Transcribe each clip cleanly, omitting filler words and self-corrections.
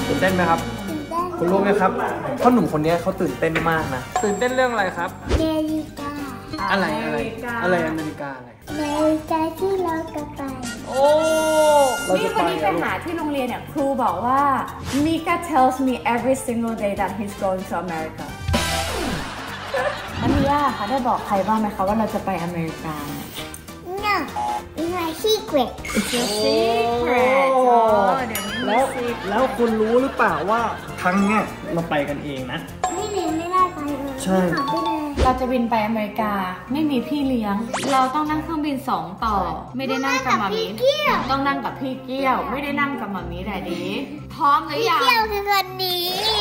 ตื่นเต้นไหมครับคุณรู้ไหมครับพ่อหนุ่มคนนี้เขาตื่นเต้นมากนะตื่นเต้นเรื่องอะไรครับอเมริกาอะไรอเมริกาอะไรอเมริกาที่เราจะไปโอ้นี่วันนี้ไปหาที่โรงเรียนเนี่ยครูบอกว่า Mika tells me every single day that he's going to America อันนี้ค่ะได้บอกใครบ้างไหมคะว่าเราจะไปอเมริกา No it's my secret It's your secret แล้วคุณรู้หรือเปล่าว่าครั้งเนี้ยเราไปกันเองนะไม่เรียนไม่ได้ไปเลยใช่เราจะบินไปอเมริกาไม่มีพี่เลี้ยงเราต้องนั่งเครื่องบิน2ต่อไม่ได้นั่งกับมามีต้องนั่งกับพี่เกี้ยวไม่ได้นั่งกับมามีแต่ดีพร้อมหรือยังพี่เกี้ยวคือคนนี้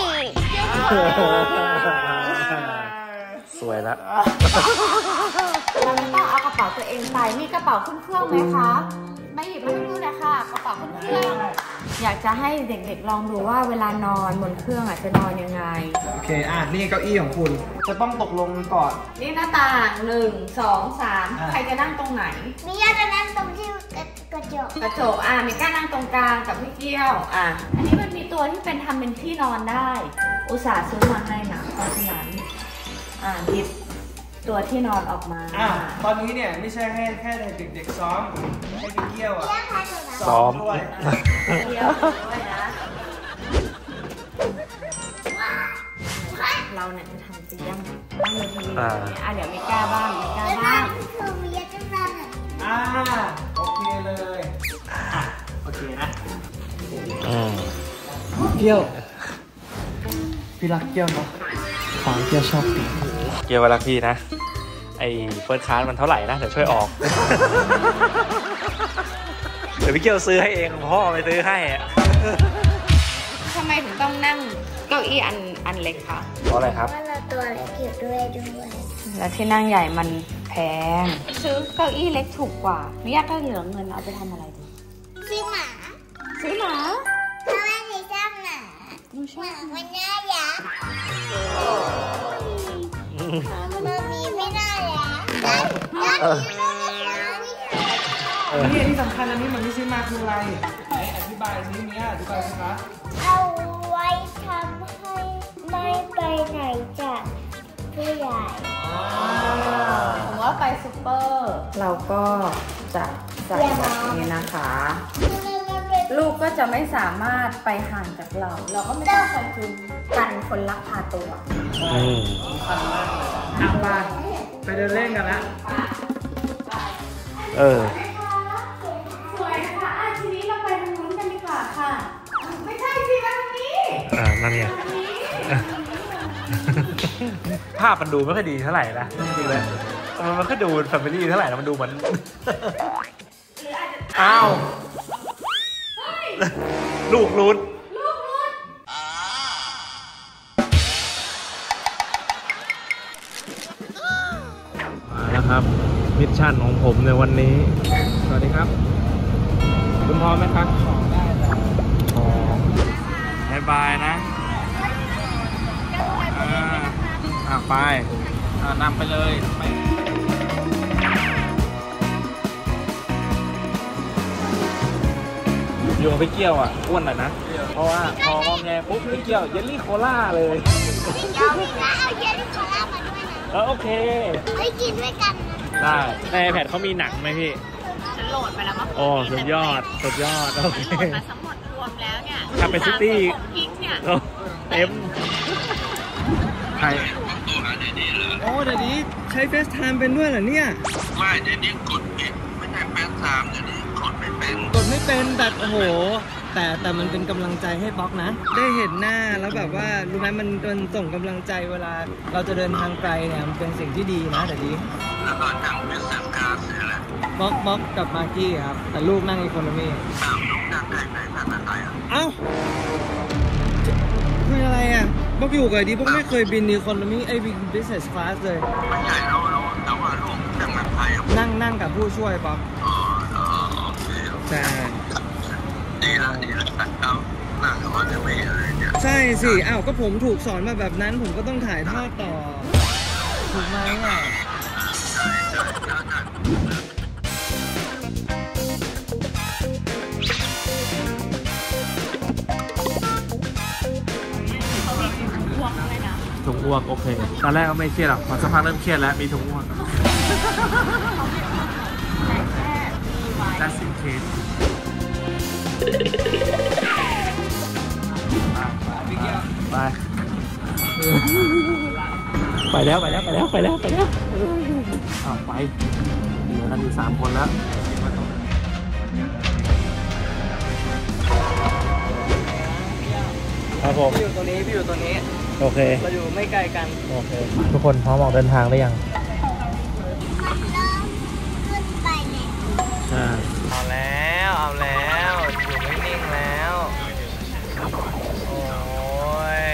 สวยละเราต้องเอากระเป๋าตัวเองไปมีกระเป๋าขึ้นเครื่องไหมคะไม่หยิบมาให้ดูเลยค่ะกระเป๋าขึ้นเครื่องอยากจะให้เด็กๆลองดูว่าเวลานอนบนเครื่องจะนอนยังไงโอเคนี่เก้าอี้ของคุณจะต้องตกลงก่อนนี่หน้าต่าง1 2 3ใครจะนั่งตรงไหนมิย่าจะนั่งตรงที่กระจกมิก้านั่งตรงกลางกับพี่เกี้ยวอันนี้มันมีตัวที่เป็นทำเป็นที่นอนได้อุตส่าห์ซื้อมาให้นะเพราะฉะนั้นหยิบตัวที่นอนออกมาตอนนี้เนี่ยไม่ใช่แค่เด็กๆซ้อมให้พี่เกี้ยวซ้อมด้วยเกี้ยวด้วยนะเราเนี่ยจะทำเตียงนั่งเลยทีเดี๋ยวมิก้าบ้างโอเคเลยโอเคนะเกี้ยวพี่รักเกี้ยวเนาะความเกี้ยวชอบเกี่ยวกับรักพี่นะไอ้เฟิร์สคลาสมันเท่าไหร่นะเดี๋ยวช่วยออก เดี๋ยวพี่เกี่ยวซื้อให้เองพ่อไปซื้อให้ทำไมถึงต้องนั่งเก้าอี้อันเล็กคะเพราะอะไรครับเพราะเราตัวเล็กอยู่ด้วยแล้วที่นั่งใหญ่มันแพงซื้อเก้าอี้เล็กถูกกว่าไม่อยากได้เหลือเงินเอาไปทำอะไรดีซื้อหมาเพราะว่าหนูชอบหมามันน่ารักมันมีไม่ได้นี่ที่สำคัญอันนี้มันไม่ใช่มาคืออะไรอธิบายสิเนี้ยอธิบายสิคะเอาไว้ทำให้ไม่ไปไหนจากผู้ใหญ่ผมว่าไปซูเปอร์เราก็จะใส่แบบนี้นะคะลูกก็จะไม่สามารถไปห่างจากเราก็ไม่ต้องคอยคุมกันคนลักพาตัวทางบ้านไปเดินเล่นกันละสวยค่ะทีนี้เราไปทางนู้นกันดีกว่าค่ะไม่ใช่สิมาทางนี้นั่นไงภาพมันดูไม่ค่อยดีเท่าไหร่นะจริงๆเลยมันก็ดูแฟมิลี่เท่าไหร่นะมันดูเหมือนอ้าวลูกลุ้นมาแล้วครับมิชชั่นของผมในวันนี้สวัสดีครับคุณพร้อมไหมครับได้แล้วบายนะไปนำไปเลยอยู่กับพี่เกี้ยวอ้วนหน่อยนะเพราะว่าพองอแงปุ๊บพี่เกี้ยวเยลลี่โคล่าเลยพี่เกี้ยวมีร้านเอาเยลลี่โคล่ามาด้วยนะโอเคไปกินด้วยกันได้ในแพดเขามีหนังไหมพี่ฉันโหลดไปแล้วมั้งสุดยอดโอเคโหลดมาทั้งหมดรวมแล้วเนี่ยคาเปซิตี้เต็มใครโอ้เดี๋ยวนี้ใช้เฟซไทม์เป็นด้วยเหรอเนี่ยไม่เดี๋ยวนี้กดผิดไม่ใช่เฟซไทม์เดี๋ยวนี้กดไม่เป็นแต่โอ้โหแต่มันเป็นกำลังใจให้บล็อกนะได้เห็นหน้าแล้วแบบว่ารู้ไหมมันส่งกำลังใจเวลาเราจะเดินทางไกลเนี่ยมันเป็นสิ่งที่ดีนะเดี๋ยวนี้แล้วก็นั่งบิสเนสคลาสเนี่ยแหละบล็อกกับมากกี้ครับแต่ลูกนั่งอีโคโนมี่ลูกนั่งได้ไหนนั่งอะไรเอ้าคืออะไรบล็อกอยู่กับดิบล็อกไม่เคยบินอีโคโนมี่บินบิสเนสคลาสเลยไม่ใช่เราแต่ว่าลูกนั่งแบบไทยนั่งกับผู้ช่วยบล็อกใช่ดีละเอานั่งกับว่าจะไม่อะไรเนี่ยใช่สิก็ผมถูกสอนมาแบบนั้นผมก็ต้องถ่ายทอดต่อถูกไหมถุงอ้วกโอเคตอนแรกก็ไม่เครียดหรอกพอสักพักเริ่มเครียดแล้วมีถุงอ้วกjust in case ไปไปแล้วไปแล้วไปแล้วไปแล้วไปแล้วไปเหลือกันอยู่3 คนแล้วครับผมพี่อยู่ตรงนี้พี่อยู่ตรงนี้โอเคเราอยู่ไม่ไกลกันโอเคทุกคนพร้อมออกเดินทางหรือยังเอาแล้วเอาแล้วอยู่ไม่นิ่งแล้วโอ้ย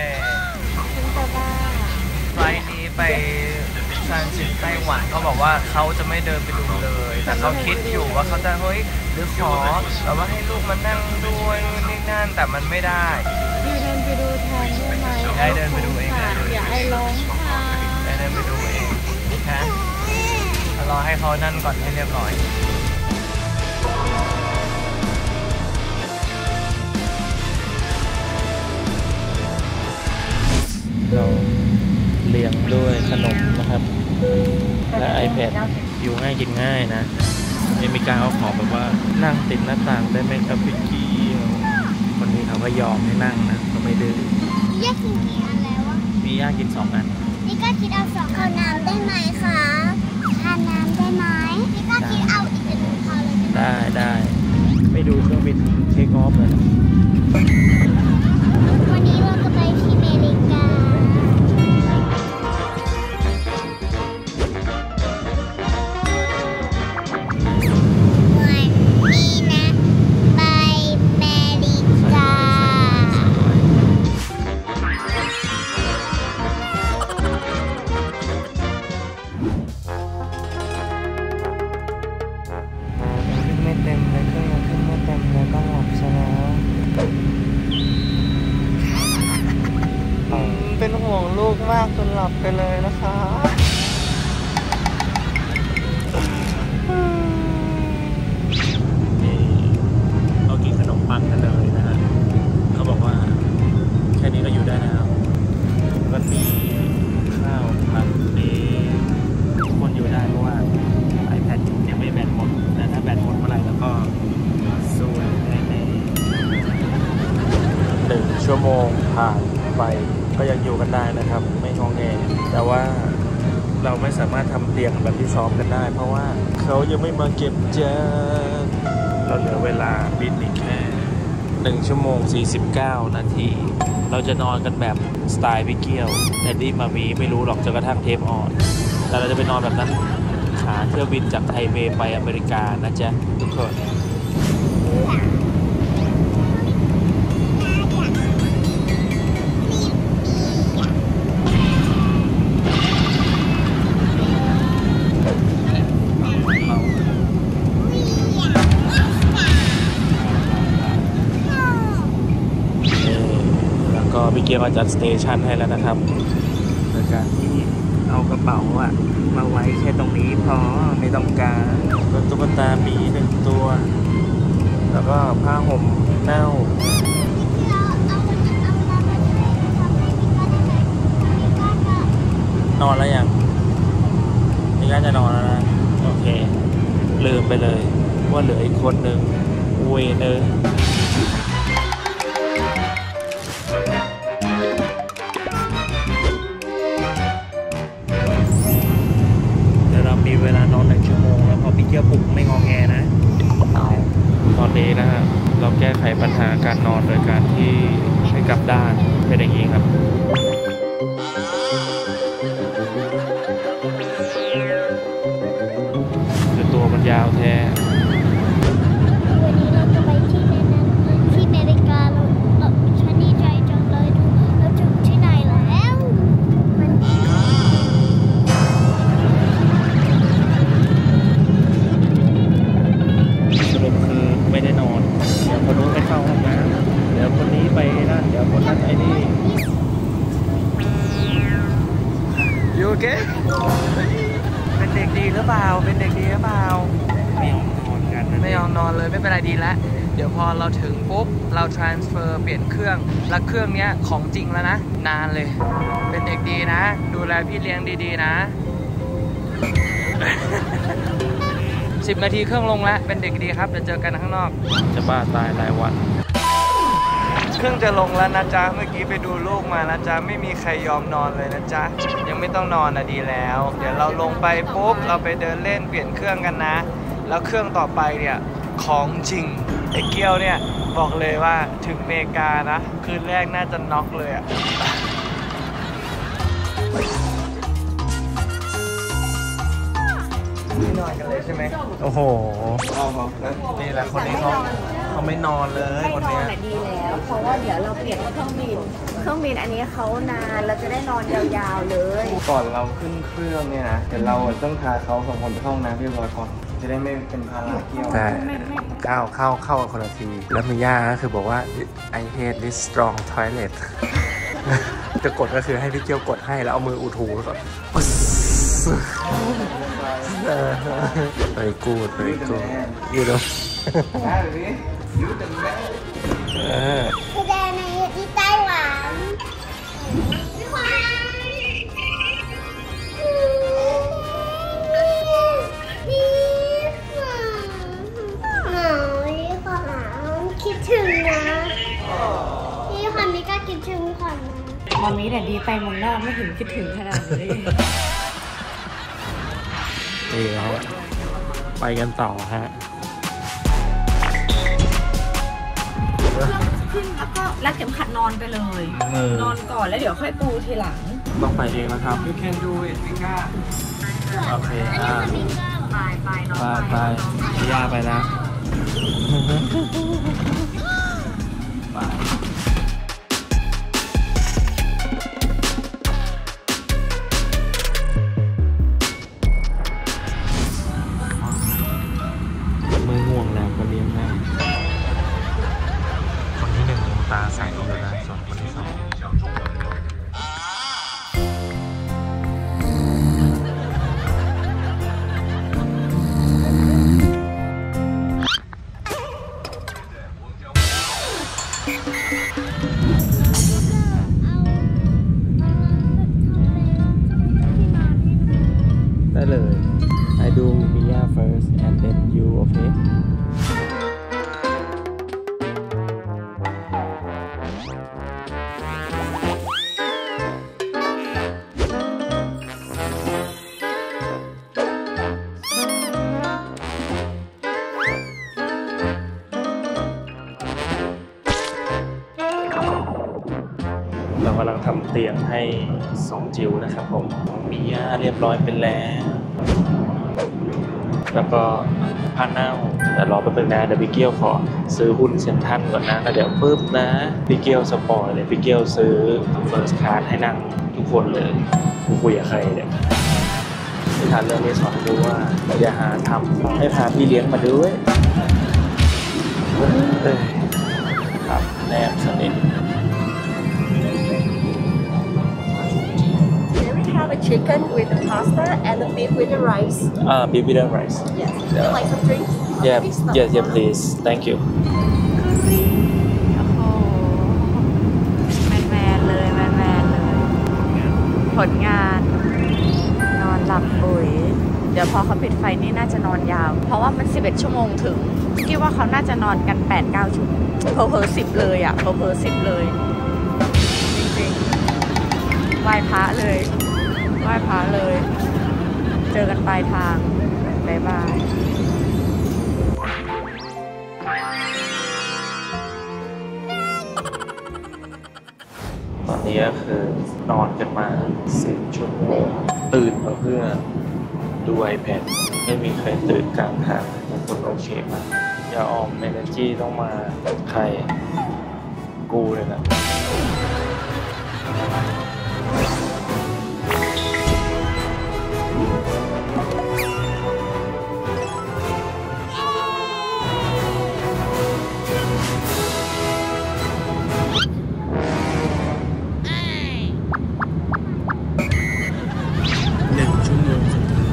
ไฟล์นี้ไปซานจินไต้หวันเขาบอกว่าเขาจะไม่เดินไปดูเลยแต่เขาคิดอยู่ว่าเขาจะเฮ้ยหรือขอแบบว่าให้ลูกมานั่งด้วยนี่นั่นแต่มันไม่ได้พี่เดินไปดูแทนได้ไหมได้เดินไปดูเองอย่าให้ร้องได้เดินไปดูเองนะรอให้เขานั่นก่อนให้เรียบร้อยเราเลี้ยงด้วยขนมนะครับและ iPad อยู่ง่ายกินง่ายนะไม่มีการเอาของแบบว่านั่งติดหน้าต่างได้ไหมครับพี่กี้คนนี้เขาก็ยอมให้นั่งนะเขาไม่ดื้อยากกินกี่อันแล้ววะมีย่ากิน2 อันนี่ก็คิดเอา2เอาน้ำได้ไหมคะทานน้ำได้ไหมนี่ก็คิดเอาอีก1พอเลยได้ไม่ดูเครื่องบินเทคออฟเลยวันนี้เราจะไปที่อเมริกาเป็นห่วงลูกมากจนหลับไปเลยนะคะเรากินขนมปังกันเลยนะฮะเขาบอกว่าแค่นี้ก็อยู่ได้แล้วก็มีข้าวผัดเองคนอยู่ได้เพราะว่า iPad ยังไม่แบตหมดแต่ถ้าแบตหมดเมื่อไหร่แล้วก็สู้ได้ใน1 ชั่วโมงผ่านไปก็ยังอยู่กันได้นะครับไม่งอแงแต่ว่าเราไม่สามารถทำเตียงแบบที่ซ้อมกันได้เพราะว่าเขายังไม่มาเก็บจานเราเหลือเวลาบินอีกแค่1 ชั่วโมง 49 นาทีเราจะนอนกันแบบสไตล์พี่เกี้ยวแต่ที่มามีไม่รู้หรอกจนกระทั่งเทปออนแต่เราจะไปนอนแบบนั้นขาเที่ยวบินจากไทเปไปอเมริกานะจ๊ะทุกคนพี่เกียร์มาจัดสเตชันให้แล้วนะครับโดยการที่เอากระเป๋ามาไว้แค่ตรงนี้พอไม่ต้องการตุ๊กตาหมี1 ตัวแล้วก็ผ้าห่มเน่านอนแล้วยังนี่ก็จะนอนแล้วนะโอเคลืมไปเลยว่าเหลืออีกคนหนึ่งเวเนอร์มีเวลานอน1 ชั่วโมงแล้วพอพี่เกียวปลุกไม่งอแงนะตอนนี้นะฮะเราแก้ไขปัญหาการนอนโดยการที่ให้กลับด้านเป็นอย่างนี้ครับคือตัวมันยาวแท้วันนี้เราจะไปที่อเมริกาฉันดีใจจังเลยเราถึงที่ไหนแล้วมันสรุปคือไม่ได้นอนเดี๋ยวคนนู้นไปเข้าห้องน้ำเดี๋ยวคนนี้ไปนั่นเดี๋ยวคนนั้นไอ้นี่อยู่โอเคเป็นเด็กดีหรือเปล่าเป็นเด็กดีหรือเปล่าไม่ยอมนอนกันไม่ยอมนอนเลยไม่เป็นไรดีแล้วเดี๋ยวพอเราถึงปุ๊บเรา transfer เปลี่ยนเครื่องแล้วเครื่องเนี้ยของจริงแล้วนะนานเลยเป็นเด็กดีนะดูแลพี่เลี้ยงดีๆนะ 10 นาทีเครื่องลงแล้วเป็นเด็กดีครับเดี๋ยวเจอกันข้างนอกจะบ้าตายหลายวันเครื่องจะลงแล้วนะจ๊ะเมื่อกี้ไปดูลูกมานะจ๊ะไม่มีใครยอมนอนเลยนะจ๊ะยังไม่ต้องนอนนะดีแล้วเดี๋ยวเราลงไปปุ๊บเราไปเดินเล่นเปลี่ยนเครื่องกันนะแล้วเครื่องต่อไปเนี่ยของจริงไอ้เกี้ยวเนี่ยบอกเลยว่าถึงอเมริกานะคืนแรกน่าจะน็อกเลยอะไม่นอนกันเลยใช่ไหมโอ้โหนี่แหละคนนี้เขาไม่นอนเลยคนนี้ดีแล้วเพราะว่าเดี๋ยวเราเปลี่ยนเครื่องบินอันนี้เขานานเราจะได้นอนยาวๆเลยก่อนเราขึ้นเครื่องเนี่ยนะเดี๋ยวเราต้องพาเขาสองคนไปห้องน้ำเรียบร้อยก่อนจะได้ไม่เป็นภาระเกี่ยวแต่เข้าคนละทีแล้วมีย่าก็คือบอกว่า I hate this strong toilet จะกดก็คือให้พี่เกียวกดให้แล้วเอามืออุดหูแล้วก็very good you know แสดงในที่ไต้หวันพี่ควายคิดถึงนะพี่คนนี้ก็คิดถึงขวัญนะวันนี้แต่ดีไปเมืองนอกไม่ถึงคิดถึงขนาดนี้นี่แล้วไปกันต่อฮะขึ้นแล้วก็รัดเข็มขัดนอนไปเลยนอนก่อนแล้วเดี๋ยวค่อยปูทีหลังต้องไปเองนะครับ You can do it มิก้าโอเคไปย่าไปนะไม่ง่วงแล้วก็เลี้ยงง่ายคนที่1ยังตาใสอยู่นะส่วนคนที่2ได้เลย I do Mia first and then you okay เรากำลังทำเตียงให้2จิ๋วนะครับผมมีย่าเรียบร้อยไปแล้วแล้วก็ผ้าเน่าแต่รอแป๊บนึงนะเดี๋ยวพี่เกียวขอซื้อหุ้นเซ็นทรัลก่อนนะแล้วเดี๋ยวปึ๊บนะพี่เกียวสปอยเลยพี่เกียวซื้อเฟิร์สคลาสให้นั่งทุกคนเลยคุยกับใครเนี่ยนิทานเรื่องนี้สอนรู้ว่าอย่าหาทำให้พาพี่เลี้ยงมาด้วยครับแนบสนิท have a chicken with the pasta and the beef with the rice. Beef with the rice. Yes. Would you like some drinks? Yeah, please. Thank you. แมนเลยผลงานนอนหลับปุ๋ยเดี๋ยวพอเขาปิดไฟนี่น่าจะนอนยาวเพราะว่ามัน11 ชั่วโมงถึงคิดว่าเขาน่าจะนอนกัน 8-9 ชั่วโมงเผลอๆ10เลยอ่ะเผลอๆ10เลยจริงๆไหว้พระเลยเจอกันปลายทางบ๊ายบายตอนนี้ก็คือนอนกันมา10 ชั่วโมงตื่นมาเพื่อดู iPad ไม่มีใครตื่นกลางทางทุกคนโอเคมากอย่าออม Energy ต้องมาใครกูเลยนะ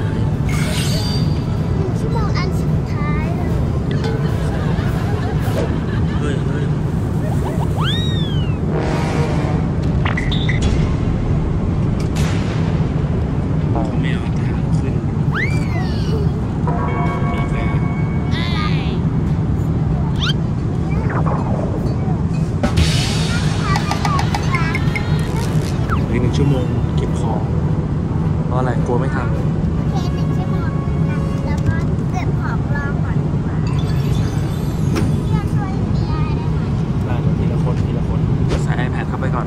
ชั่วโมงอันสุดท้ายชั่วโมงเก็บของเพราะอะไรกลัวไม่ทันโอเค1 ชั่วโมงแล้วก็เก็บของรอก่อนดีกว่าพี่จะช่วยเมียได้ไหมได้เดี๋ยวทีละคนใส่ iPad เข้าไปก่อน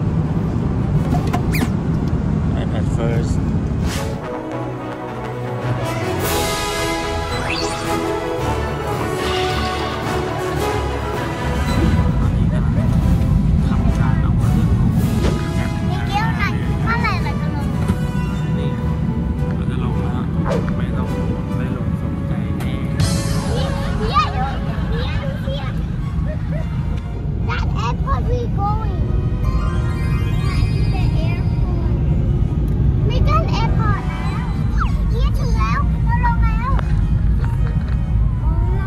iPad first มีเกี้ยวหนักเมื่อไหร่เราจะลงนี่เราจะลงแล้วไม่ต้องได้ลงสนใจแน่เฮียดูเฮียดูเฮีย That airport we going The airport ไม่ใช่ airport แล้วเฮียถึงแล้วเราลงแล้วโอ้โห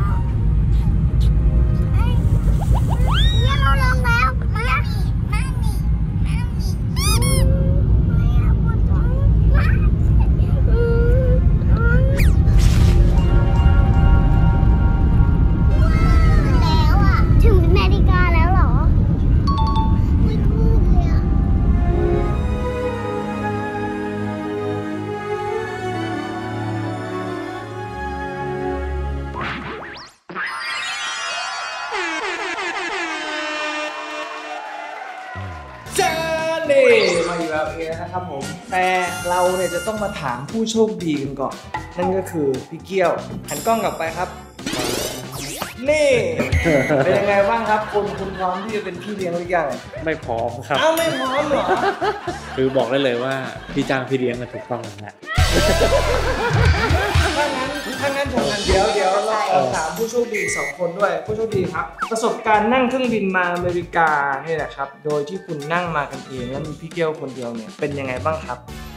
เฮียเราลงแล้วมาแล้วอ่ะถึงอเมริกาแล้วเหรอไม่พูดเลยอ่ะจ้าเน่มาอยู่แล้วเองนะครับผมแต่เราเนี่ยจะต้องมาถามผู้โชคดีกันก่อนนั่นก็คือพี่เกี้ยวหันกล้องกลับไปครับนี่เป็นยังไงบ้างครับคุณพร้อมที่จะเป็นพี่เลี้ยงหรือยังไม่พร้อมครับเอ้าไม่พร้อมเหรอคือบอกได้เลยว่าพี่จ้างพี่เลี้ยงมาถูกต้องแล้วแหละถ้างั้นผมเดี๋ยวเราถามผู้โชคดี2 คนด้วยผู้โชคดีครับประสบการณ์นั่งเครื่องบินมาอเมริกานี่แหละครับโดยที่คุณนั่งมากันเองแล้วมีพี่เกี้ยวคนเดียวเนี่ยเป็นยังไงบ้างครับ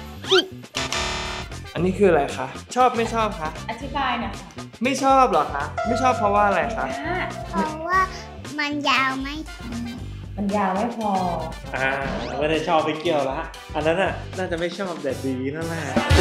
อันนี้คืออะไรคะชอบไม่ชอบคะอธิบายหน่อยค่ะไม่ชอบเหรอคะไม่ชอบเพราะว่าอะไรคะเพราะว่ามันยาวไม่พอมันยาวไม่พอไม่ได้ชอบไปเกี่ยวละอันนั้นน่ะน่าจะไม่ชอบแต่ดีนั่นแหละ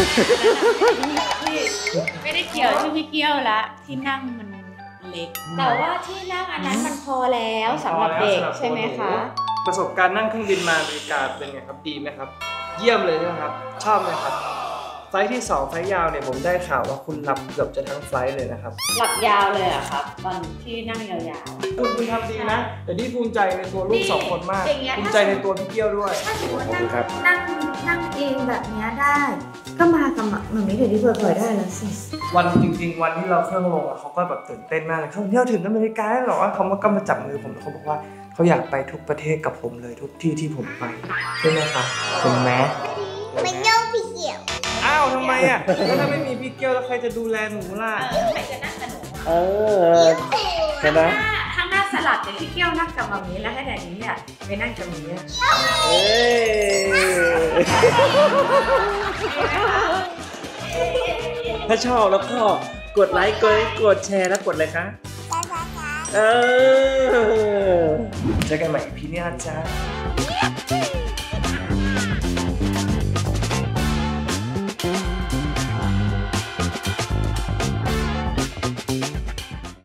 ไม่ได้เกี่ยวที่พี่เกี้ยวละที่นั่งมันเล็ก แต่ว่าที่นั่งอันนั้นมันพอแล้วสำหรับเด็กใช่ไหมคะประสบการณ์นั่งเครื่องบินมาอเมริกาเป็นไงครับดีไหมครับเยี่ยมเลยนะครับชอบไหมครับไฟล์ที่2ไฟล์ยาวเนี่ยผมได้ข่าวว่าคุณหลับเกือบจะทั้งไฟล์เลยนะครับหลับยาวเลยอะครับตอนที่นั่งยาวๆคุณทำดีนะแต่ที่ภูมิใจในตัวลูก2 คนมากอย่างเงี้ยภูมิใจในตัวพี่เกี้ยวด้วยถ้าสมมตินั่งเองแบบเนี้ยได้ ก็มากับแบบนี้เดี๋ยวที่เผยได้แล้วสิวันจริงๆวันที่เราเครื่องลงอะเขาก็แบบตื่นเต้นมากเลยเขาเที่ยวถึงอเมริกาแล้วเหรอเขามาจับมือผมเขาบอกว่าเขาอยากไปทุกประเทศกับผมเลยทุกที่ที่ผมไปใช่ไหมคะเป็นไหมมันโยกพี่เกี่ยวอ้าวทำไมอ่ะแล้วถ้าไม่มีพี่เกี้ยวแล้วใครจะดูแลหนูล่ะใครจะนั่งกับหนูใช่ไหมถ้าหน้าสลับเดี๋ยวพี่เกี้ยวนั่งกับมามีแล้วให้แดดนี้เนี่ยไปนั่งกับมีเนี่ยถ้าชอบแล้วก็กดไลค์กดแชร์แล้วกดอะไรคะเจอกันใหม่ EP หน้าจ้า